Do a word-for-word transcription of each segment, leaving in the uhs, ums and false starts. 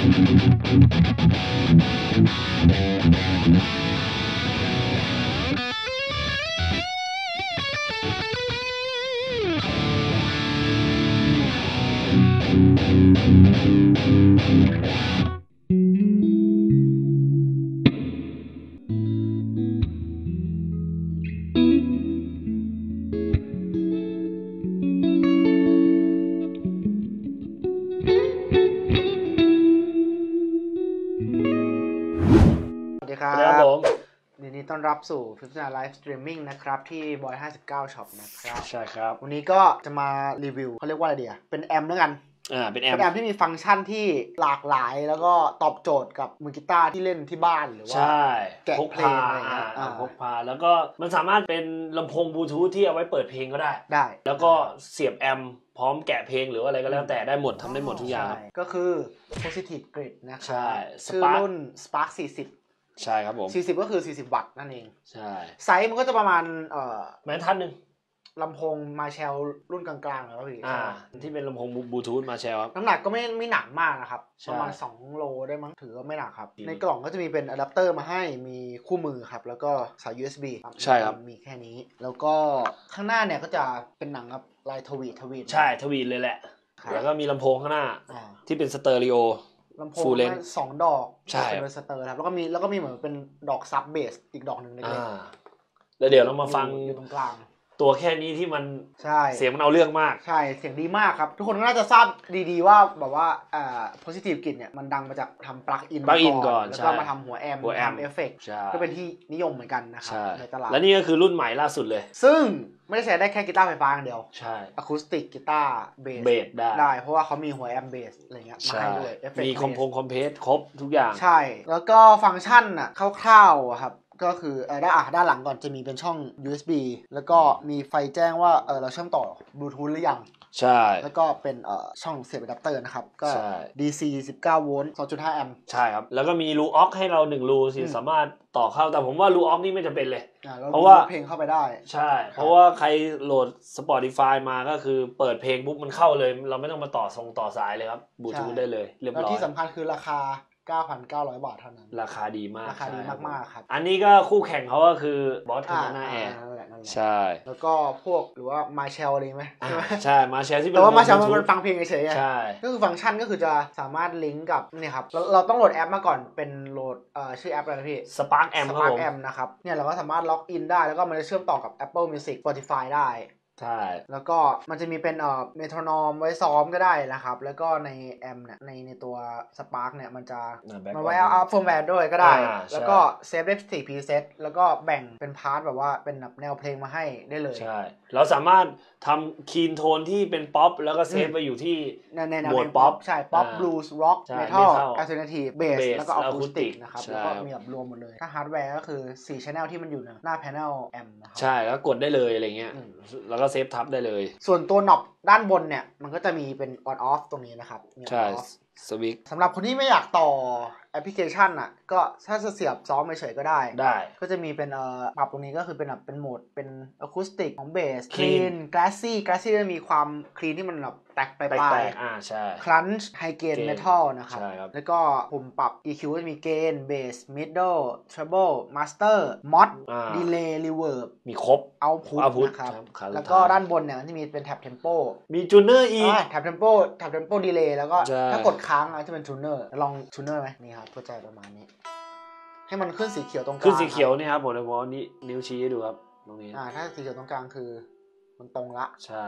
ครับผมยินดีต้อนรับสู่พิจารณาไลฟ์สตรีมมิ่งนะครับที่บอยห้าสิบเก้าช็อปนะครับใช่ครับวันนี้ก็จะมารีวิวเขาเรียกว่าอะไรดีอ่ะเป็นแอมป์แล้วกันอ่าเป็นแอมป์เป็นแอมป์ที่มีฟังก์ชันที่หลากหลายแล้วก็ตอบโจทย์กับมือกีตาร์ที่เล่นที่บ้านหรือว่าแกะเพลงอะไรเงี้ยอ่าพกพาแล้วก็มันสามารถเป็นลำโพงบลูทูธที่เอาไว้เปิดเพลงก็ได้ได้แล้วก็เสียบแอมป์พร้อมแกะเพลงหรืออะไรก็แล้วแต่ได้หมดทำได้หมดทุกอย่างก็คือ Positive Grid นะครับใช่ชื่อรุ่น Spark สี่สิบใช่ครับผมสี่สิบก็คือสี่สิบวัตต์นั่นเองใช่ไซส์มันก็จะประมาณเอ่อแม้ท่านนึงลำโพงมาแชลรุ่นกลางๆแล้วพี่อ่าที่เป็นลำโพงบลูทูธมาแชลครับน้ำหนักก็ไม่ไม่หนักมากนะครับประมาณสองโลได้มั้งถือว่าไม่หนักครับในกล่องก็จะมีเป็นอะแดปเตอร์มาให้มีคู่มือครับแล้วก็สาย ยู เอส บีใช่ครับมีแค่นี้แล้วก็ข้างหน้าเนี่ยก็จะเป็นหนังครับลายทวีตทวีตใช่ทวีตเลยแหละแล้วก็มีลำโพงข้างหน้าที่เป็นสเตอริโอลำโพงสองดอกใช่เป็นสเตอร์ครับแล้วก็มีแล้วก็มีเหมือนเป็นดอกซับเบสอีกดอกหนึ่งเล็กๆแล้วเดี๋ยวเรามาฟังอยู่ตรงกลางตัวแค่นี้ที่มันเสียงมันเอาเรื่องมากใช่เสียงดีมากครับทุกคนก็น่าจะทราบดีๆว่าแบบว่าอ่า Positive Grid เนี่ยมันดังมาจากทำปลั๊กอินก่อนแล้วก็มาทำหัวแอมป์ทำเอฟเฟกต์ก็เป็นที่นิยมเหมือนกันนะครับในตลาดและนี่ก็คือรุ่นใหม่ล่าสุดเลยซึ่งไม่ได้ใช้ได้แค่กีตาร์ไฟฟ้าอย่างเดียวใช่อะคูสติกกีตาร์เบสได้ได้เพราะว่าเขามีหัวแอมป์เบสอะไรเงี้ยมาให้ด้วยเอฟเฟกต์มีคอมโพงคอมเพรสครบทุกอย่างใช่แล้วก็ฟังก์ชันอ่ะคร่าวๆครับก็คือเออด้านอ่ะด้านหลังก่อนจะมีเป็นช่อง ยู เอส บี แล้วก็มีไฟแจ้งว่าเออเราเชื่อมต่อบลูทูธหรือยังใช่แล้วก็เป็นเอ่อช่องเสียบอะแดปเตอร์นะครับก็ ดี ซี สิบเก้าโวลต์ สองจุดห้า แอมป์ใช่ครับแล้วก็มีรูออกให้เราหนึ่งรูสิสามารถต่อเข้าแต่ผมว่ารูออกนี่ไม่จำเป็นเลยเพราะว่าเพลงเข้าไปได้ใช่เพราะว่าใครโหลด Spotify มาก็คือเปิดเพลงปุ๊บมันเข้าเลยเราไม่ต้องมาต่อทรงต่อสายเลยครับบลูทูธได้เลยเรียบร้อยแล้วที่สำคัญคือราคาเก้าพันเก้าร้อย บาทเท่านั้นราคาดีมากราคาดีมากๆครับอันนี้ก็คู่แข่งเขาก็คือบอสคานาแอร์ใช่แล้วก็พวกหรือว่ามาเชลอะไรไหมใช่มาเชลที่เป็นแต่ว่ามาเชลมันฟังเพลงเฉยๆใช่ก็คือฟังก์ชันก็คือจะสามารถลิงก์กับเนี่ยครับเราเราต้องโหลดแอปมาก่อนเป็นโหลดเอ่อชื่อแอปอะไรนะพี่ Spark Amp Spark Amp นะครับเนี่ยเราก็สามารถล็อกอินได้แล้วก็มันจะเชื่อมต่อกับ Apple Music Spotify ได้ใช่แล้วก็มันจะมีเป็นเอ่อเมโทรนอมไว้ซ้อมก็ได้นะครับแล้วก็ในแอมเนี่ยในในตัว Spark เนี่ยมันจะมาไว้เอาเฟิร์มแวร์ด้วยก็ได้แล้วก็เซฟได้สี่ preset แล้วก็แบ่งเป็นพาร์ทแบบว่าเป็นแบบแนวเพลงมาให้ได้เลยใช่เราสามารถทำคีนโทนที่เป็นป๊อปแล้วก็เซฟไปอยู่ที่โหมดป๊อปใช่ป๊อปบลูส์ร็อกเมทัลอัลเทอร์เนทีฟเบสแล้วก็อะคูสติกนะครับแล้วก็มีแบบรวมหมดเลยถ้าฮาร์ดแวร์ก็คือสี่ channel ที่มันอยู่หน้า panel แอมนะครับใช่แล้วกดได้เลยอะไรเงี้ยแล้วก็เซฟทับได้เลยส่วนตัวน็อปด้านบนเนี่ยมันก็จะมีเป็น on off ตรงนี้นะครับใช่สวิตช์สำหรับคนที่ไม่อยากต่อแอปพลิเคชันอ่ะก็ถ้าจะเสียบซ้อมเฉยๆก็ได้ได้ก็จะมีเป็นเอ่อปรับตรงนี้ก็คือเป็นแบบเป็นโหมดเป็นอะคูสติกของเบสคลีนกลาสซี่กลาสซี่จะมีความคลีนที่มันแบบแตกไปปลายอ่าใช่คลันช์ไฮเกนเมทัลนะครับแล้วก็ปุ่มปรับ อี คิว ก็จะมีเกนเบสมิดเดิลทริปเปิลมาสเตอร์มอดดีเลย์รีเวิร์บมีครบเอาพุทนะครับแล้วก็ด้านบนเนี่ยจะมีเป็นแท็บเทมโปมีจูเนอร์อีกแท็บเทมโปแท็บเทมโปดีเลย์แล้วก็ถ้ากดค้างจะเป็นจูเนอร์ลองจูเนอร์ไหมนี่ครับก็จะประมาณนี้ให้มันขึ้นสีเขียวตรงกลางขึ้นสีเขียวนี่ครับผมจะบอกนี่นิ้วชี้ให้ดูครับตรงนี้อ่าถ้าสีเขียวตรงกลางคือมันตรงละใช่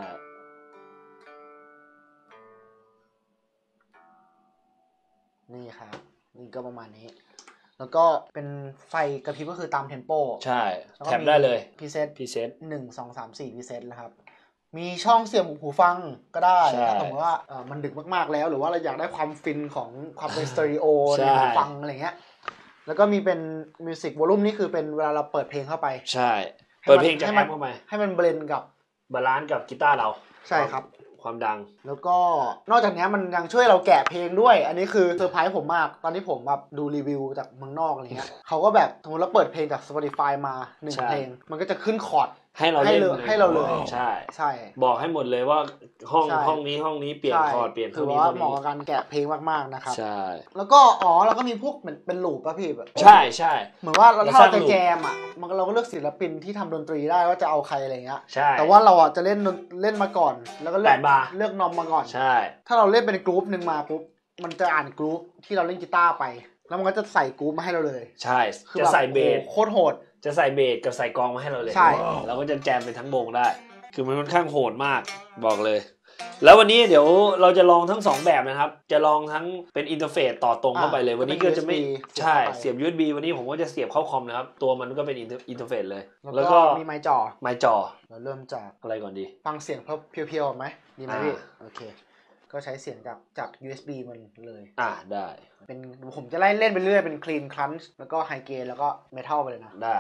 นี่ครับนี่ก็ประมาณนี้แล้วก็เป็นไฟกระพริบก็คือตามเทมโปใช่แท็บได้เลยพรีเซตพรีเซตหนึ่ง สอง สาม สี่พรีเซตแล้วครับมีช่องเสียบหูฟังก็ได้ถ้าสมมติว่ามันดึกมากๆแล้วหรือว่าเราอยากได้ความฟินของความเป็นสเตอริโอในหูฟังอะไรเงี้ยแล้วก็มีเป็นมิวสิกวอลลุ่มนี่คือเป็นเวลาเราเปิดเพลงเข้าไปใช่เปิดเพลงจากแอปเข้าไปให้มันเบลนด์กับบาลานซ์กับกีตาร์เราใช่ครับความดังแล้วก็นอกจากนี้มันยังช่วยเราแกะเพลงด้วยอันนี้คือเซอร์ไพรส์ผมมากตอนที่ผมแบบดูรีวิวจากเมืองนอกอะไรเงี้ยเขาก็แบบสมมติเราเปิดเพลงจาก Spotify มาหนึ่งเพลงมันก็จะขึ้นคอร์ดให้เราเล่นให้เราเลยใช่ใช่บอกให้หมดเลยว่าห้องห้องนี้ห้องนี้เปลี่ยนคอร์ดเปลี่ยนเท่านี้ถือว่าเหมาะกับการแกะเพลงมากๆนะครับใช่แล้วก็อ๋อเราก็มีพวกเหมือนเป็นลูปป่ะพี่แบบใช่ใช่เหมือนว่าถ้าเราจะแจมอ่ะมันเราก็เลือกศิลปินที่ทำดนตรีได้ว่าจะเอาใครอะไรเงี้ยใช่แต่ว่าเราอ่ะจะเล่นเล่นมาก่อนแล้วก็เลือกเลือกนอมมาก่อนใช่ถ้าเราเล่นเป็นกรุ๊ปนึงมาปุ๊บมันจะอ่านกรุ๊ปที่เราเล่นกีตาร์ไปแล้วมันก็จะใส่กรุ๊ปมาให้เราเลยใช่จะใส่เบสโคตรโหดจะใส่เบสกับใส่กลองมาให้เราเลยใช่เราก็จะแจมเป็นทั้งวงได้คือมันค่อนข้างโหดมากบอกเลยแล้ววันนี้เดี๋ยวเราจะลองทั้งสองแบบนะครับจะลองทั้งเป็นอินเทอร์เฟซต่อตรงเข้าไปเลยวันนี้ก็จะไม่ใช่เสียบ ยู เอส บี วันนี้ผมก็จะเสียบเข้าคอมนะครับตัวมันก็เป็นอินเทอร์เฟซเลยแล้วก็มีไมค์จ่อไมค์จ่อเราเริ่มจากอะไรก่อนดีฟังเสียงเพียวๆไหมดีไหมพี่โอเคก็ใช้เสียงจากจาก ยู เอส บี มันเลยอ่าได้เป็นผมจะไล่เล่นไปเรื่อยเป็นคลีนครันช์แล้วก็ไฮเกนแล้วก็เมทัลไปเลยนะได้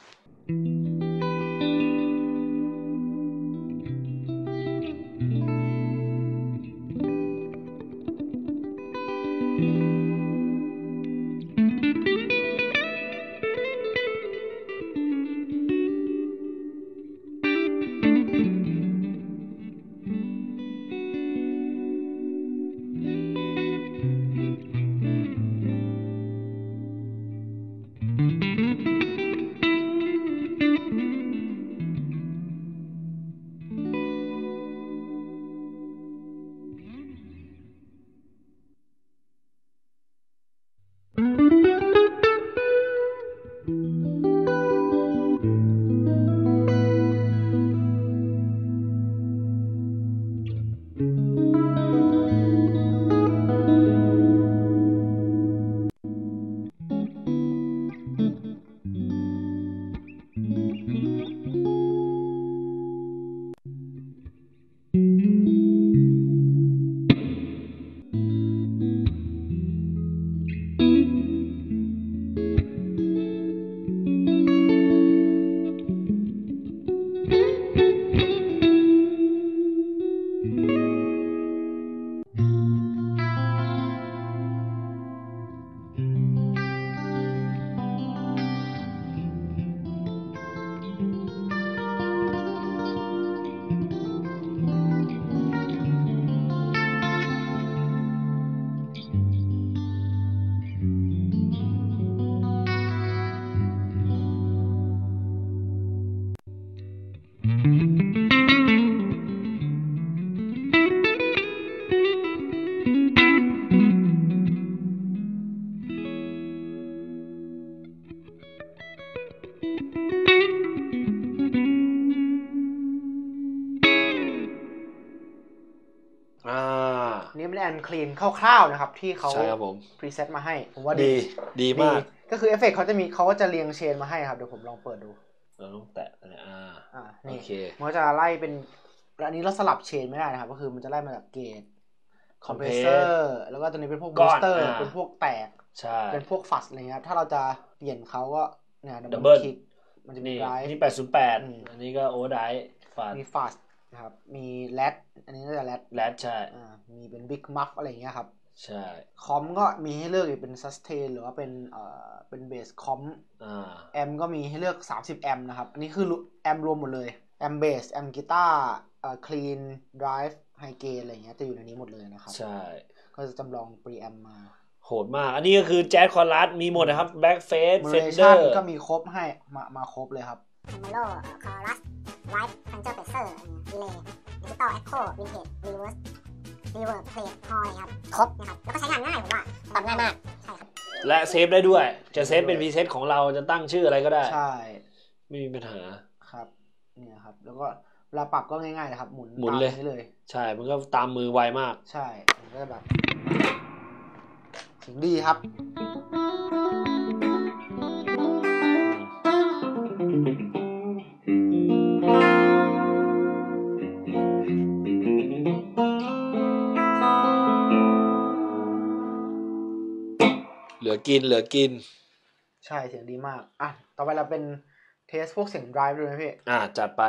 นี่เป็นแอนคลีนคร่าวๆนะครับที่เขาใช่ครับผมพรีเซตมาให้ผมว่าดีดีมากก็คือเอฟเฟกต์เขาจะมีเขาก็จะเรียงเชนมาให้ครับเดี๋ยวผมลองเปิดดูเราต้องแตะอ่าอ่านี่มันจะไล่เป็นอันนี้เราสลับเชนไม่ได้นะครับก็คือมันจะไล่มาจากเกจคอมเพรสเซอร์แล้วก็ตัวนี้เป็นพวกบูสเตอร์เป็นพวกแตกใช่เป็นพวกฟัสอะไรเงี้ยถ้าเราจะเปลี่ยนเขาก็เนี่ยดับเบิลคลิกมันจะมีไดร์นี่แปดศูนย์แปดอันนี้ก็โอเวอร์ไดร์ฟัสมีฟัสนะครับมีแรดอันนี้น่าจะแรดแรดใช่อ่ามีเป็นบิ๊กมัฟอะไรเงี้ยครับใช่คอมก็มีให้เลือกอีกเป็นซัสเทนหรือว่าเป็นเอ่อเป็นเบสคอมอ่าแอมก็มีให้เลือกสามสิบแอมนะครับอันนี้คือแอมรวมหมดเลยแอมเบสแอมกีตาร์เอ่อคลีนไดรฟ์ไฮเกนอะไรเงี้ยจะอยู่ในนี้หมดเลยนะครับใช่ก็จะจำลองปรีแอมมาโหดมากอันนี้ก็คือแจ๊สคอรัสมีหมดนะครับแบ็คเฟสเฟนเดอร์ก็มีครบให้มามาครบเลยครับโมโลคอรัสไวท์พันเจอร์เพเซอร์ดีเลย์ดิจิตอลเอ็กโควินเทจรีเวิร์สรีเวิร์สเพลทฮอยครับครบนะครับแล้วก็ใช้งานง่ายผมว่าปรับง่ายมากใช่ครับและเซฟได้ด้วยจะเซฟเป็นพรีเซตของเราจะตั้งชื่ออะไรก็ได้ใช่ไม่มีปัญหาครับเนี่ยครับแล้วก็เวลาปรับก็ง่ายๆนะครับหมุนหมุนเลยเลยใช่มันก็ตามมือไวมากใช่มันก็แบบเสียงดีครับเหลือกินเหลือกินใช่เสียงดีมากอ่ะต่อไปเราเป็นเทสพวกเสียงไดรฟ์ด้วยนะพี่อ่ะจัดไป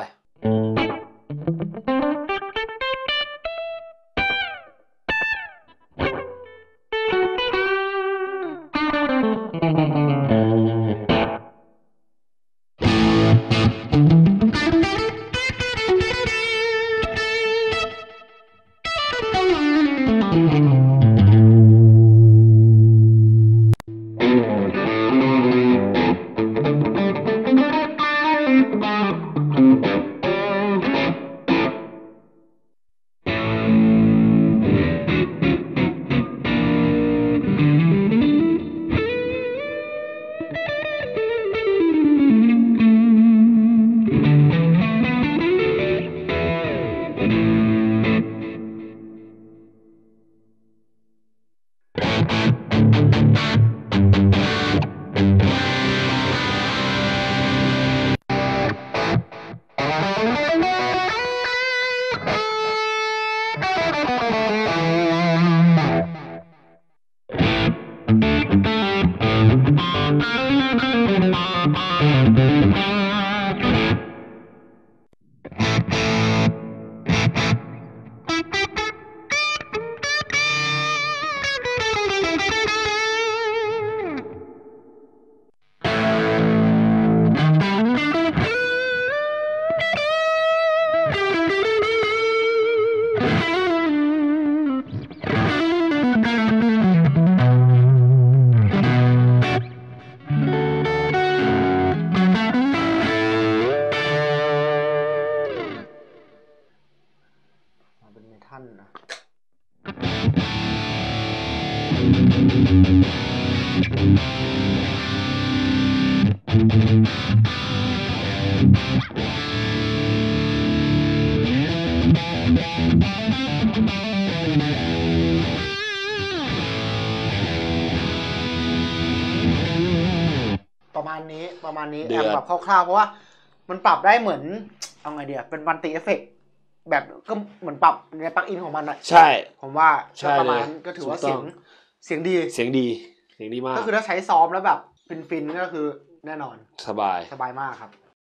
ประมาณนี้ประมาณนี้แอมแบบคร่าวๆเพราะว่ามันปรับได้เหมือนเอาไงเดียวเป็นมัลติเอฟเฟกต์แบบก็เหมือนปรับในปลั๊กอินของมันอะใช่ผมว่าประมาณก็ถือว่าเสียงเสียงดีเสียงดีเสียงดีมากก็คือถ้าใช้ซ้อมแล้วแบบฟินๆก็คือแน่นอนสบายสบายมากครับ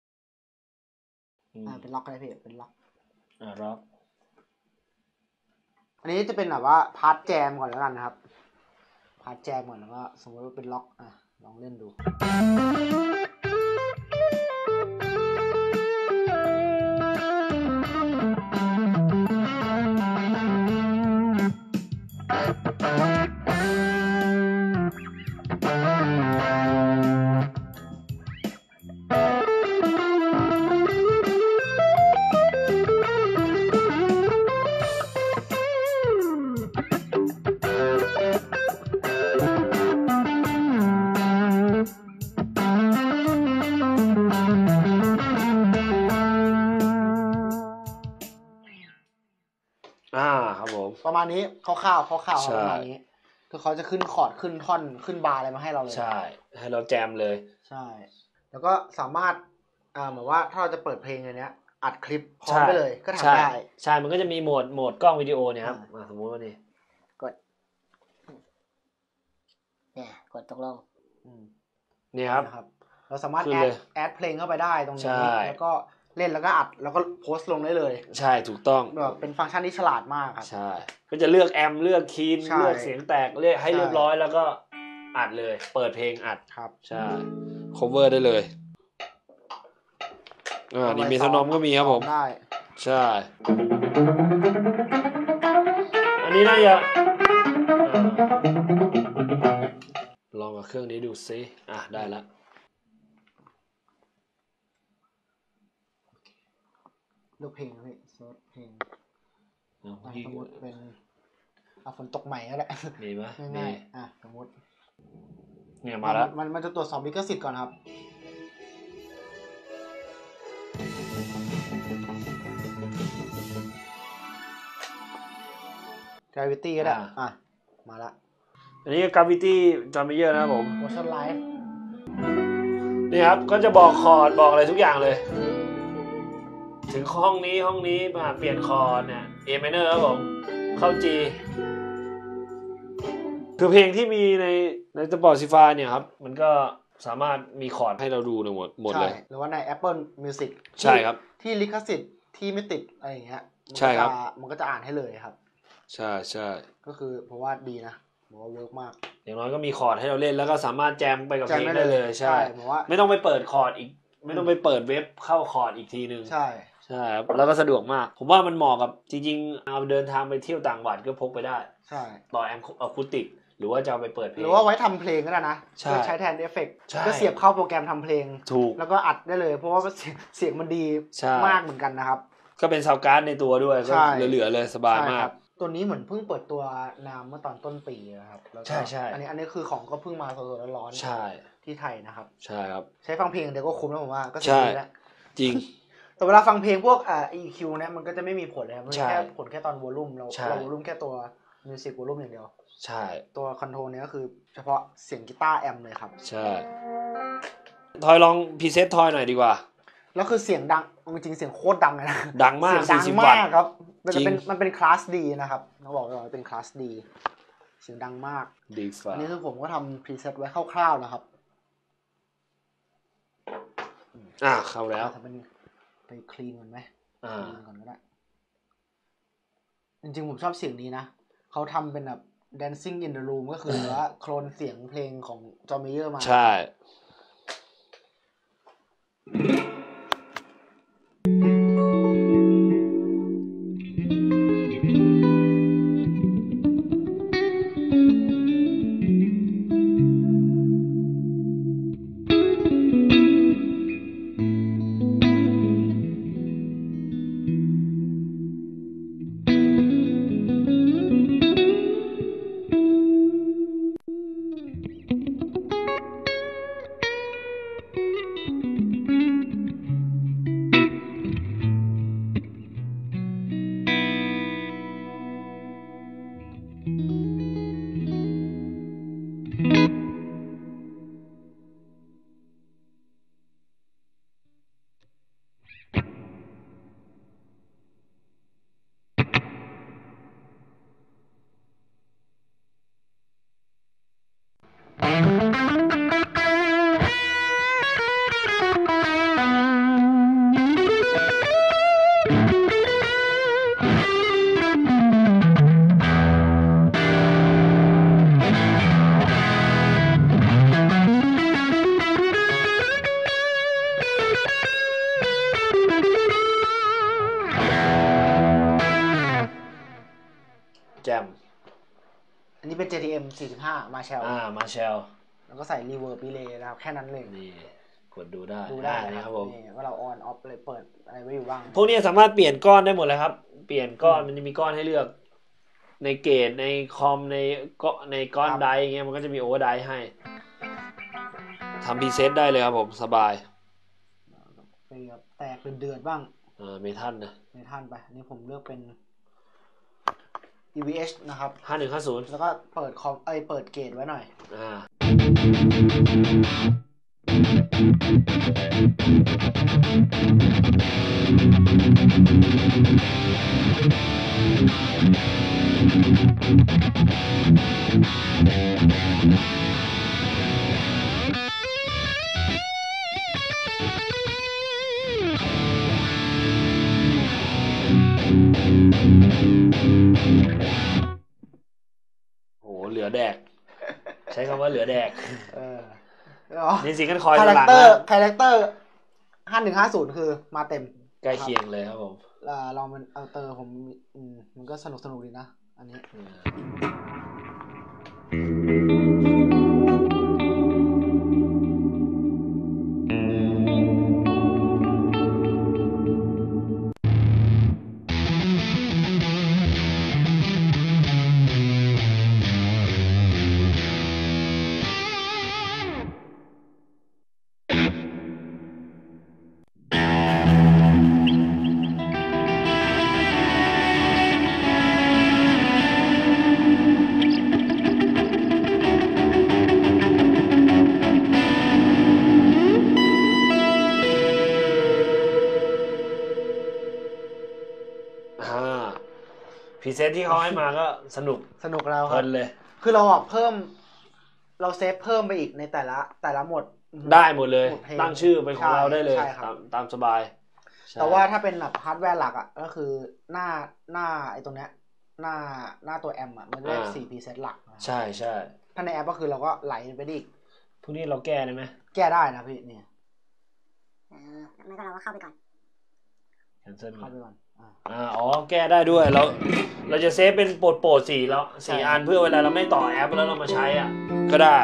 อ่าเป็นล็อกได้พี่เป็นล็อกอ่าล็อกอันนี้จะเป็นแบบว่าพาร์ทแจมก่อนแล้วกันนะครับพาร์ทแจมก่อนแล้วก็สมมติว่าเป็นล็อกอ่ะลองเล่นดูประมาณนี้คร่าวๆคร่าวๆประมาณนี้คือเขาจะขึ้นคอร์ดขึ้นท่อนขึ้นบาร์อะไรมาให้เราเลยใช่ให้เราแจมเลยใช่แล้วก็สามารถอ่าเหมือนว่าถ้าเราจะเปิดเพลงอย่างเนี้ยอัดคลิปพร้อมไปเลยก็ทำได้ใช่มันก็จะมีโหมดโหมดกล้องวิดีโอเนี่ยครับสมมติว่านี่กดเนี่ยกดตกลงนี่ครับเราสามารถแอดแอดเพลงเข้าไปได้ตรงนี้แล้วก็เล่นแล้วก็อัดแล้วก็โพสต์ลงได้เลยใช่ถูกต้องแบบเป็นฟังก์ชันที่ฉลาดมากครับใช่ก็จะเลือกแอมเลือกคีย์เลือกเสียงแตกเลือกให้เรียบร้อยแล้วก็อัดเลยเปิดเพลงอัดครับใช่ cover ได้เลยอ่านี่เมโทรโนมก็มีครับผมได้ใช่อันนี้น่าจะลองกับเครื่องนี้ดูซิอ่ะได้แล้วเลือกเพลงพี่เซิร์ชเพลงสมมติเป็นอ่ะฝนตกใหม่ก็ได้มีไหมง่ายๆอ่ะสมมติเนี่ยมาแล้วมันมันจะตรวจสอบลิขสิทธิ์ก่อนครับ Gravity ก็ได้อ่ะมาละอันนี้ Gravity John Mayer นะครับผม Motion Live นี่ครับก็จะบอกคอร์ดบอกอะไรทุกอย่างเลยถึงห้องนี้ห้องนี้มาเปลี่ยนคอร์ดเนี่ย A minor ครับผมเข้า G คือเพลงที่มีในใน Spotify เนี่ยครับมันก็สามารถมีคอร์ดให้เราดูในหมดหมดเลยหรือว่าใน Apple Music ใช่ครับที่ลิขสิทธิ์ที่ไม่ติดอะไรอย่างเงี้ยใช่ครับมันก็จะอ่านให้เลยครับใช่ใช่ก็คือเพราะว่าดีนะผมว่าเวิร์กมากอย่างน้อยก็มีคอร์ดให้เราเล่นแล้วก็สามารถแจมไปกับเพลงได้เลยใช่ไม่ต้องไปเปิดคอร์ดอีกไม่ต้องไปเปิดเว็บเข้าคอร์ดอีกทีนึงใช่ใช่ครับแล้วก็สะดวกมากผมว่ามันเหมาะกับจริงๆเอาเดินทางไปเที่ยวต่างจังหวัดก็พกไปได้ใช่ต่อแอมอะคูติกหรือว่าจะเอาไปเปิดเพลงหรือว่าไว้ทำเพลงก็ได้นะใช้ใช้แทนเอฟเฟกต์ก็เสียบเข้าโปรแกรมทำเพลงถูกแล้วก็อัดได้เลยเพราะว่าเสียงมันดีมากเหมือนกันนะครับก็เป็นซาวด์การ์ดในตัวด้วยก็เหลือๆเลยสบายมากตัวนี้เหมือนเพิ่งเปิดตัวนามเมื่อตอนต้นปีนะครับใช่ใช่อันนี้อันนี้คือของก็เพิ่งมาสดๆร้อนๆใช่ที่ไทยนะครับใช่ครับใช้ฟังเพลงเดี๋ยวก็คุ้มแล้วผมว่าก็ใช่จริงแต่เวลาฟังเพลงพวกอ่า อี คิว เนี่ยมันก็จะไม่มีผลเลยมันแค่ผลแค่ตอนวอลลุ่มเราเราวอลลุ่มแค่ตัวมิวสิกวอลลุ่มอย่างเดียวใช่ตัวคอนโทรลเนี่ยก็คือเฉพาะเสียงกีตาร์แอมเลยครับใช่ทอยลองพรีเซตทอยหน่อยดีกว่าแล้วคือเสียงดังจริงๆเสียงโคตรดังเลยนะดังมากดังมากครับมันเป็นมันเป็นคลาสดีนะครับเขาบอกว่าเป็นคลาสดีเสียงดังมากดีฟ้าอันนี้คือผมก็ทำพรีเซตไว้คร่าวๆนะครับอ่าเข้าแล้วไปคลีนก่อนไหมคลีนก่อนก็ได้จริงๆผมชอบเสียงนี้นะเขาทำเป็นแบบ Dancing in the Room ก็คือว่าโคลนเสียงเพลงของจอห์น เมเยอร์มาใช่ห้ามาแชลอ่ามาแชลแล้วก็ใส่รีเวิร์บรีเลย์นะครับแค่นั้นเลยนี่กดดูได้ดูได้นะครับผมว่าเราออนออฟเลยเปิดอะไรไว้อยู่บ้างพวกนี้สามารถเปลี่ยนก้อนได้หมดเลยครับเปลี่ยนก้อนมันจะมีก้อนให้เลือกในเกตในคอมในก็ในก้อนไดอย่างเงี้ยมันก็จะมีโอเวอร์ไดให้ทำพรีเซตได้เลยครับผมสบายไปครับแตกเดือดบ้างเออเมทัลนะเมทัลไปนี่ผมเลือกเป็น อี วี เอช นะครับห้าหนึ่งห้าศูนย์แล้วก็เปิดคอมเอ้ยเปิดเกตไว้หน่อยอ่าโอ้เหลือแดกใช้คำว่าเหลือแดกเออนี่สิกันคอยคาแรคเตอร์คาแรคเตอร์ห้าหนึ่งห้าศูนย์คือมาเต็มใกล้เคียงเลยครับผมเรามันเอาเตอร์ผมมันก็สนุกสนุกดีนะอันนี้พรีเซตที่เขาให้มาก็สนุกสนุกแล้วครับเลยคือเราอ่ะเพิ่มเราเซฟเพิ่มไปอีกในแต่ละแต่ละหมดได้หมดเลยตั้งชื่อเป็นของเราได้เลยตามตามสบายแต่ว่าถ้าเป็นแบบฮาร์ดแวร์หลักอ่ะก็คือหน้าหน้าไอ้ตรงเนี้ยหน้าหน้าตัวแอมอ่ะมันได้สี่พรีเซตหลักใช่ใช่ถ้าในแอปก็คือเราก็ไหลไปอีกพวกนี้เราแก้ได้ไหมแก้ได้นะพี่เนี่ยเออไม่ก็เราก็เข้าไปก่อนแคนเซิลเข้าไปก่อนอ่าอ๋อแก้ได้ด้วยเราเราจะเซฟเป็นโปรดโปรดสี่แล้วสี่อันเพื่อเวลาเราไม่ต่อแอปแล้วเรามาใช้อ่ะก็ได้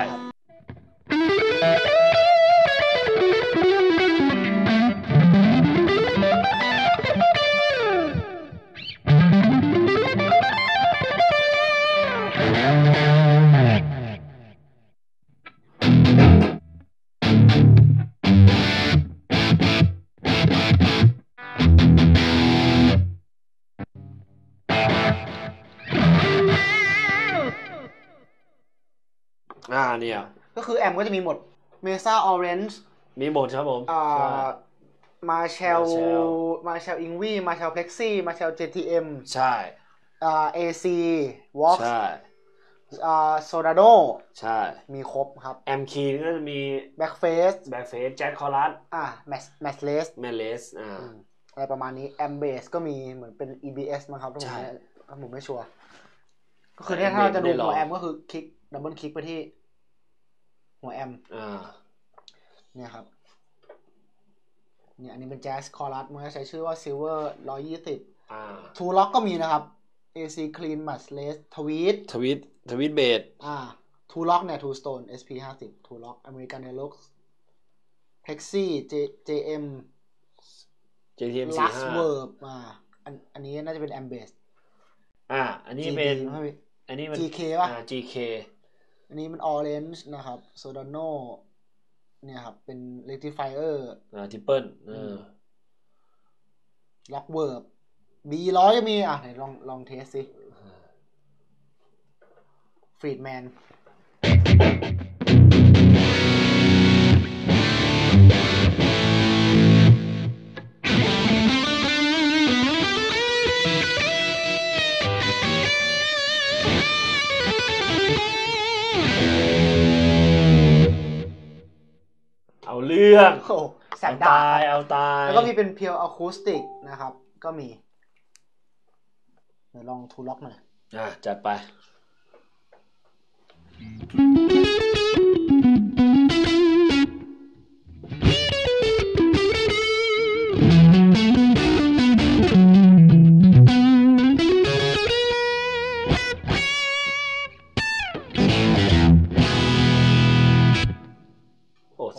อ่าเนี่ยก็คือแอมก็จะมีหมด Mesa Orange มีหมดครับผมอ่า Marshall Marshall Ingvi Marshall Plexi Marshall เจ ที เอ็มใช่อ่า เอ ซี Vox ใช่อ่า Soldado ใช่มีครบครับแอมคีก็จะมี Backface Backface Jack Chorus อ่า Match Matchless Matchless อ่าอะไรประมาณนี้ Am Bass ก็มีเหมือนเป็น อี บี เอส มั้งครับถ้าผมไม่ถ้าผมไม่ชัวร์ก็คือถ้าเราจะดูหัวแอมก็คือคลิกดับเบิลคลิกไปที่หัวแอมอ่าเนี่ยครับเนี่ยอันนี้เป็น Jazz Chorus มันใช้ชื่อว่า Silver หนึ่งร้อยยี่สิบอ่า Two Lock ก็มีนะครับ เอ ซี Clean Matchless Tweet Tweet Tweet Bass อ่า Two Lock เนี่ย Two Stone เอส พี ห้าสิบ Two Lock American Deluxe Plexi J เจ เอ็มเจ ที เอ็ม สี่สิบห้า Last Verb อ่าอันอันนี้น่าจะเป็น Am Bass อ่าอันนี้เป็นอันนี้มันจี เค ป่ะอ่า จี เคอันนี้มัน Orange นะครับ Soldano เนี่ยครับเป็น Rectifier อ่า Triple เออ Lock Verb บี หนึ่งร้อย ก็มีอ่ะไหนลองลองเทสสิ Friedman เอาเรื่องโอ้แสบตายเอาตายแล้วก็มีเป็น Pure Acoustic นะครับก็มีเดี๋ยวลองทูล็อกหน่อยอ่ะจัดไป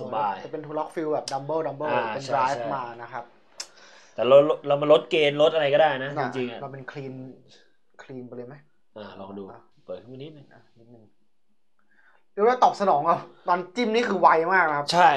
สบายจะเป็นทูล็อกฟิลแบบดัมเบิลดัมเบิลเป็นไดรฟ์มานะครับแต่เราเรามาลดเกณฑ์ลดอะไรก็ได้นะจริงๆอ่ะเราเป็นคลีนคลีนไปเลยไหมอ่าลองดูเปิดขึ้นมานิดนึงนิดนึงเรียกว่าตอบสนองอ่ะตอนจิ้มนี่คือไวมากนะครับใช่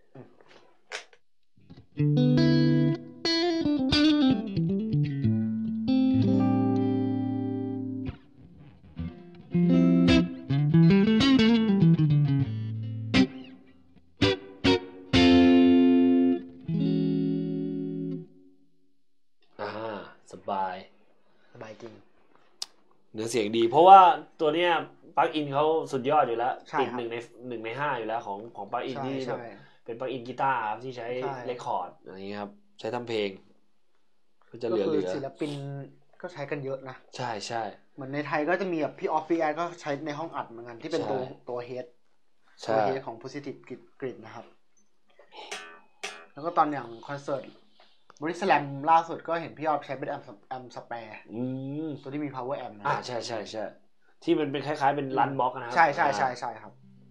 สบายสบายจริงเนื้อเสียงดีเพราะว่าตัวเนี้ยปลั๊กอินเขาสุดยอดอยู่แล้วติดหนึ่งในหนึ่งในห้าอยู่แล้วของของปลั๊กอินที่เป็นปลั๊กอินกีตาร์ครับที่ใช้เรคคอร์ดอะไรอย่างเงี้ยครับใช้ทำเพลงก็จะเหลือเหลือศิลปินก็ใช้กันเยอะนะใช่ใช่เหมือนในไทยก็จะมีแบบพี่ออฟฟี่แอดก็ใช้ในห้องอัดเหมือนกันที่เป็นตัวตัวเฮดตัวเฮดของ Positive Grid นะครับแล้วก็ตอนอย่างคอนเสิร์ตบริสแลมล่าสุดก็เห็นพี่ออฟใช้เป็นแอมแอมสแปร์ตัวที่มี power amp นะอ่าใช่ใช่ใช่ที่มันเป็นคล้ายๆเป็นรันบ็อกนะครับใช่ใช่ใช่ใช่ครับ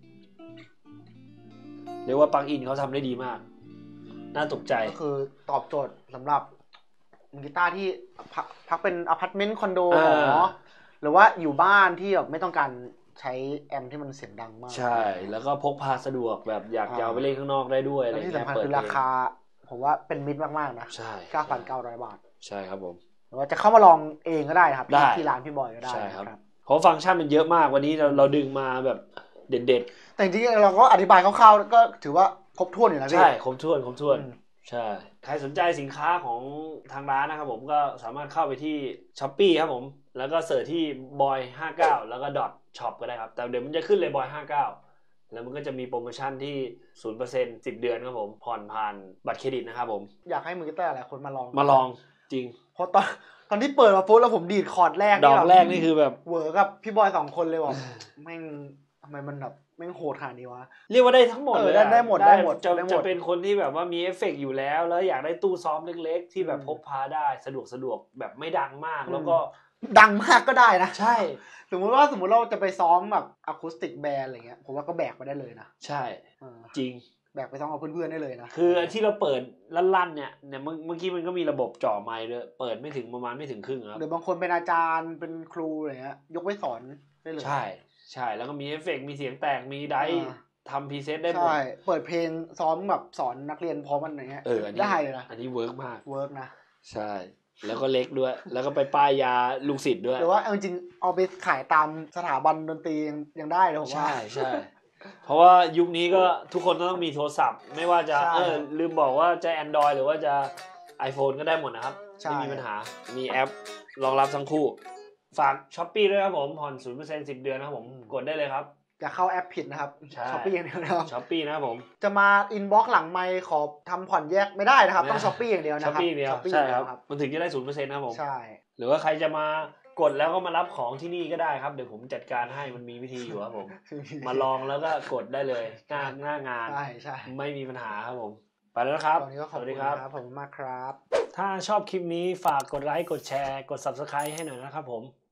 เรียกว่าปลั๊กอินเขาทำได้ดีมากน่าตกใจก็คือตอบโจทย์สำหรับมือกีตาร์ที่พักเป็นอพาร์ตเมนต์คอนโดหอหรือว่าอยู่บ้านที่แบบไม่ต้องการใช้แอมที่มันเสียงดังมากใช่แล้วก็พกพาสะดวกแบบอยากยาวไปเล่นข้างนอกได้ด้วยอะไรที่สำคัญคือราคาผมว่าเป็นมิตรมากๆนะใช่เก้าพันเก้าร้อย บาทใช่ครับผมหรือว่าจะเข้ามาลองเองก็ได้ครับที่ร้านพี่บอยก็ได้ใช่ครับเพราะฟังก์ชันมันเยอะมากวันนี้เราเราดึงมาแบบเด็ดๆแต่จริงๆเราก็อธิบายคร่าวๆก็ถือว่าครบถ้วนอยู่แล้วพี่ใช่ครบถ้วนครบถ้วนใช่ใครสนใจสินค้าของทางร้านนะครับผมก็สามารถเข้าไปที่ Shopee ครับผมแล้วก็เสิร์ชที่ บอย ห้าเก้า แล้วก็ .shop ก็ได้ครับแต่เดี๋ยวมันจะขึ้นเลย บอย ห้าเก้า แล้วมันก็จะมีโปรโมชั่นที่ ศูนย์เปอร์เซ็นต์ สิบ เดือนครับผมผ่อนผ่านบัตรเครดิตนะครับผมอยากให้มือกีตาร์หลายคนมาลองมาลองจริงเพราะตอนตอนที่เปิดมาปุ๊บแล้วผมดีดคอร์ดแรกดอกแรกนี่คือแบบเวอร์กับพี่บอยสองคนเลยว่ะแม่งทำไมมันแบบแม่งโหดขนาดนี้วะเรียกว่าได้ทั้งหมดเลยได้ได้หมดได้หมดจะจะเป็นคนที่แบบว่ามีเอฟเฟกต์อยู่แล้วแล้วอยากได้ตู้ซ้อมเล็กๆที่แบบพกพาได้สะดวกสะดวกแบบไม่ดังมากแล้วก็ดังมากก็ได้นะใช่สมมุติว่าสมมุติเราจะไปซ้อมแบบอะคูสติกแบนด์อะไรเงี้ยผมว่าก็แบกไปได้เลยนะใช่จริงแบกไปซ้อมกับเพื่อนๆได้เลยนะคือที่เราเปิดลั่นๆเนี่ยเนี่ยเมื่อกี้มันก็มีระบบจ่อไมค์ด้วยเปิดไม่ถึงประมาณไม่ถึงครึ่งครับหรือบางคนเป็นอาจารย์เป็นครูอะไรเงี้ยยกไว้สอนได้เลยใช่ใช่แล้วก็มีเอฟเฟกต์มีเสียงแตกมีไดร์ทำพรีเซตได้หมดใช่เปิดเพลงซ้อมแบบสอนนักเรียนพร้อมกันอย่างเงี้ยได้เลยนะอันนี้เวิร์กมากเวิร์กนะใช่แล้วก็เล็กด้วยแล้วก็ไปป้ายยาลูกศิษย์ด้วยหรือว่าจริงๆเอาไปขายตามสถาบันดนตรียังได้เลยผมว่าใช่ใช่เพราะว่ายุคนี้ก็ทุกคนต้องมีโทรศัพท์ไม่ว่าจะเออลืมบอกว่าจะ Android หรือว่าจะ iPhone ก็ได้หมดนะครับไม่มีปัญหามีแอปรองรับทั้งคู่ฝาก Shopee ด้วยครับผมผ่อน ศูนย์เปอร์เซ็นต์ สิบ เดือนนะครับผมกดได้เลยครับอย่าเข้าแอปผิดนะครับ Shopee อย่างเดียวนะครับ Shopee นะครับผมจะมาอินบ็อกซ์หลังไมค์ขอทำผ่อนแยกไม่ได้นะครับต้อง Shopee อย่างเดียวนะครับ Shopee เดียวใช่ครับมันถึงจะได้ ศูนย์เปอร์เซ็นต์ นะครับผมใช่หรือว่าใครจะมากดแล้วก็มารับของที่นี่ก็ได้ครับเดี๋ยวผมจัดการให้มันมีวิธีอยู่ครับผมมาลองแล้วก็กดได้เลยหน้าหน้างานใช่ใช่ไม่มีปัญหาครับผมไปแล้วครับสวัสดีครับขอบคุณมากครับถ้าชอบคลิปนี้ฝากกดไลค์กดแชร์กด Subscribe ให้หน่อยนะครับผม